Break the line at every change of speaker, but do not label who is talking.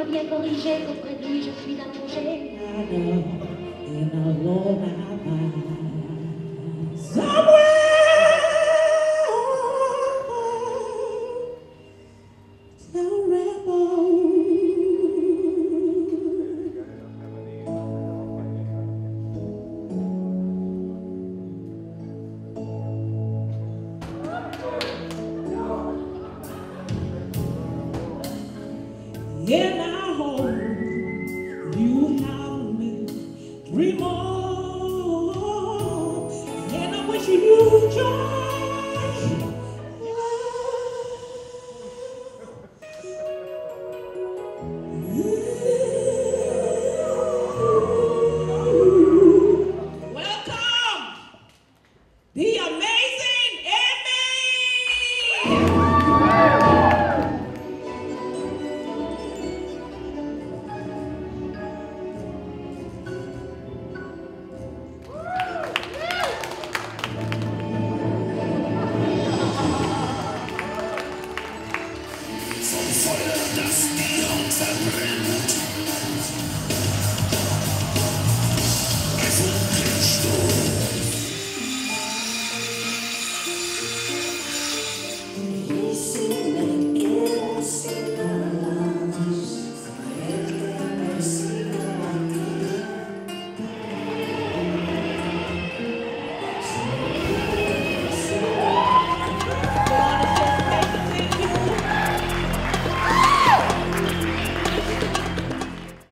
bien corrigé, qu'auprès de lui je suis allongé.
In a lullaby, somewhere the rebel. In our home, you have me 3 more, and I wish you joy. Welcome, the amazing.